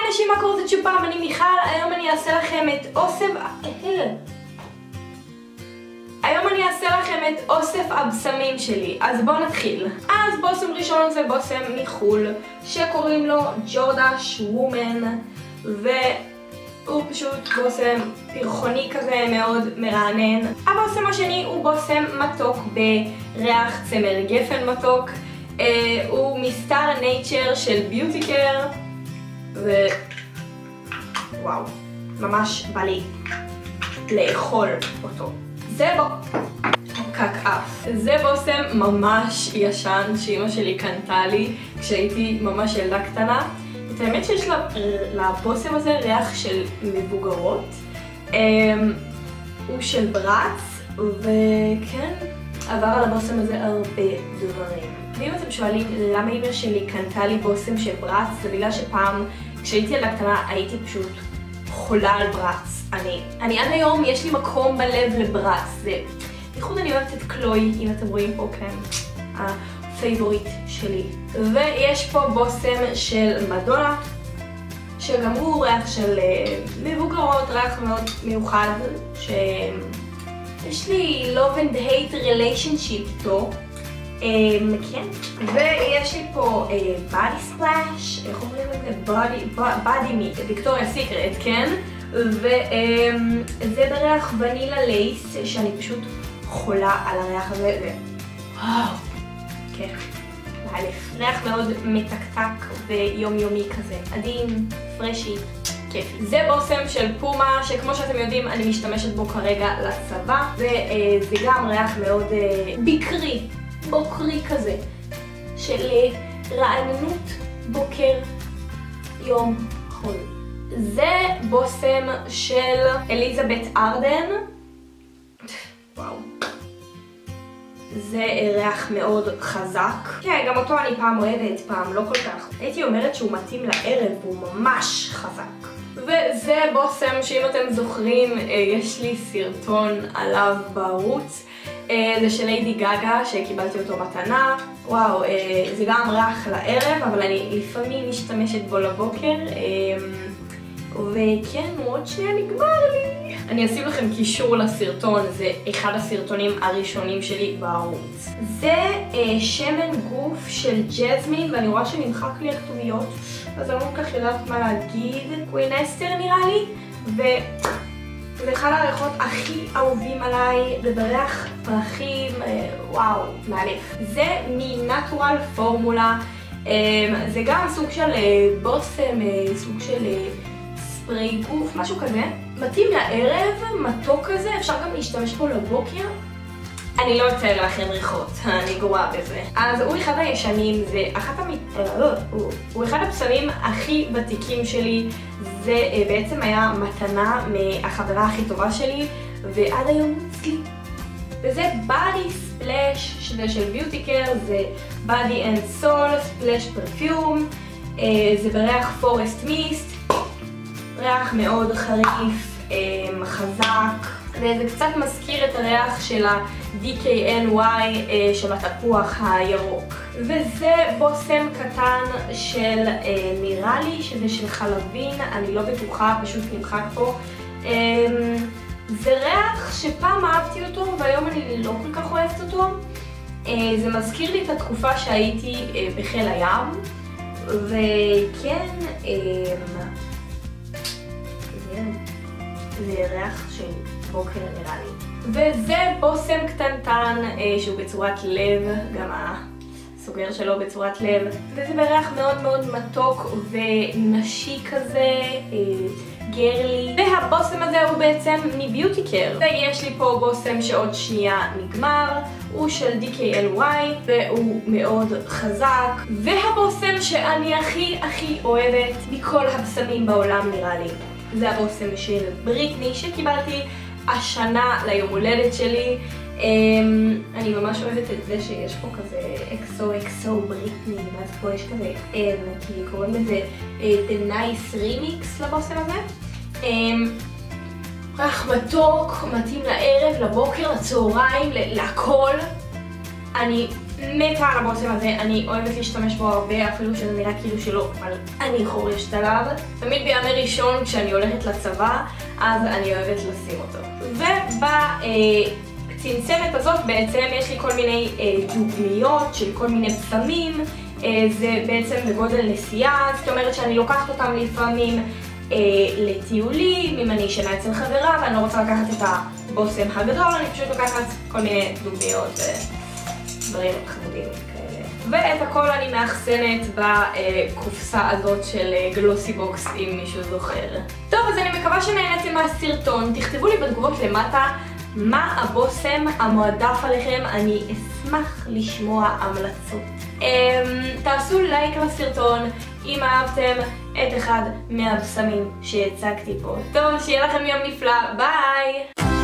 אנשים, מה קורה? זה צ'ופם, אני מיכל. היום אני אעשה לכם את אוסף הבשמים שלי. אז בואו נתחיל. אז בושם ראשון זה בושם מחול שקוראים לו ג'ורדש וומן, והוא פשוט בושם פרחוני כזה מאוד מרענן. הבושם השני הוא בושם מתוק בריח צמר גפן מתוק. הוא מסטאר נייצ'ר של ביוטי קר, וואו, ממש בא לי לאכול אותו. זה בושם ממש ישן שאמא שלי קנתה לי כשהייתי ממש ילדה קטנה. את האמת שיש לבושם הזה ריח של מבוגרות. הוא של ברץ, וכן, עבר על הבושם הזה הרבה דברים. ואם אתם שואלים למה אמא שלי קנתה לי בושם של ברץ, זה בגלל שפעם כשהייתי ילדה קטנה הייתי פשוט חולה על ברץ. אני עד היום יש לי מקום בלב לברץ. בייחוד אני אוהבת את קלוי, אם אתם רואים פה, כן, הפייבוריט שלי. ויש פה בושם של מדונה, שגם הוא ריח של מבוגרות, ריח מאוד מיוחד, שיש לי love and hate relationship איתו. כן, ויש לי פה body splash, איך אומרים לזה? body meat, ויקטוריה סיקרט, כן? וזה בריח ונילה לייס, שאני פשוט חולה על הריח הזה, וואו, כן, מאלף. ריח מאוד מתקתק ויומיומי כזה, עדין, פרשי, כיפי. זה בושם של פומה, שכמו שאתם יודעים אני משתמשת בו כרגע לצבא, וזה גם ריח מאוד ביקרי, בוקרי כזה, של רעננות בוקר יום חול. זה בושם של אליזבת ארדן. וואו. זה ריח מאוד חזק. כן, גם אותו אני פעם אוהבת, פעם לא כל כך. הייתי אומרת שהוא מתאים לערב, הוא ממש חזק. וזה בושם שאם אתם זוכרים, יש לי סרטון עליו בערוץ. זה של ליידי גגה, שקיבלתי אותו מתנה. וואו, זה גם ריח לערב, אבל אני לפעמים משתמשת בו לבוקר. וכן, עוד שנייה נגמר לי. אני אשים לכם קישור לסרטון, זה אחד הסרטונים הראשונים שלי בערוץ. זה שמן גוף של ג'זמין, ואני רואה שנמחק לי הכתוביות, אז אני לא כל כך יודעת מה להגיד. קווין אסתר נראה לי, וזה אחד הריחות הכי אהובים עליי, ובריח פרחים, וואו, מאלף. זה מנטורל פורמולה, זה גם סוג של בושם, סוג של ספרי גוף, משהו כזה. מתאים לערב, מתוק כזה, אפשר גם להשתמש בו לבוקר. אני לא אתאר לכם ריחות, אני גרועה בזה. אז הוא אחד הישנים, הוא אחד הבשמים הכי ותיקים שלי. זה בעצם היה מתנה מהחברה הכי טובה שלי, ועד היום הוא אצלי. וזה body splash, שזה של ביוטי קר, זה body and soul splash perfume. זה בריח פורסט מיסט. ריח מאוד חריף, חזק, וזה קצת מזכיר את הריח של ה-DKNY של התפוח הירוק. וזה בושם קטן של נראה לי שזה של חלבין, אני לא בטוחה, פשוט נמחק פה. זה ריח שפעם אהבתי אותו והיום אני לא כל כך אוהבת אותו. זה מזכיר לי את התקופה שהייתי בחיל הים, וכן, זה ריח של בוקר נראה לי. וזה בושם קטנטן שהוא בצורת לב, גם הסוגר שלו בצורת לב. וזה בריח מאוד מאוד מתוק ונשי כזה, גרלי. והבושם הזה הוא בעצם מביוטי קר. ויש לי פה בושם שעוד שנייה נגמר, הוא של DKNY והוא מאוד חזק. והבושם שאני הכי אוהבת מכל הבשמים בעולם נראה לי, זה הבושם של בריטני שקיבלתי השנה ליום הולדת שלי. אני ממש אוהבת את זה שיש פה כזה XOXO בריטני, ואז פה יש כזה כי קוראים לזה The Nice Remix לבושם הזה. ריח מתוק, מתאים לערב, לבוקר, לצהריים, להכל. אני מתה על הבושם הזה, אני אוהבת להשתמש בו הרבה, אפילו שזה נראה כאילו שלא, אבל אני חורשת עליו. תמיד בימי ראשון כשאני הולכת לצבא, אז אני אוהבת לשים אותו. ובצנצנת הזאת בעצם יש לי כל מיני דוגמיות של כל מיני פסמים. זה בעצם בגודל נסיעה, זאת אומרת שאני לוקחת אותם לפעמים לטיולים, אם אני ישנה אצל חברה ואני לא רוצה לקחת את הבושם הגדול, אני פשוט לוקחת כל מיני דוגמיות ודברים חמודים כאלה. ואת הכל אני מאחסנת בקופסה הזאת של גלוסי בוקס, אם מישהו זוכר. טוב, אז אני מקווה שנהנתם מהסרטון. תכתבו לי בתגובות למטה מה הבושם המועדף עליכם, אני אשמח לשמוע המלצות. תעשו לייק לסרטון אם אהבתם את אחד מהבשמים שהצגתי פה. טוב, שיהיה לכם יום נפלא, ביי!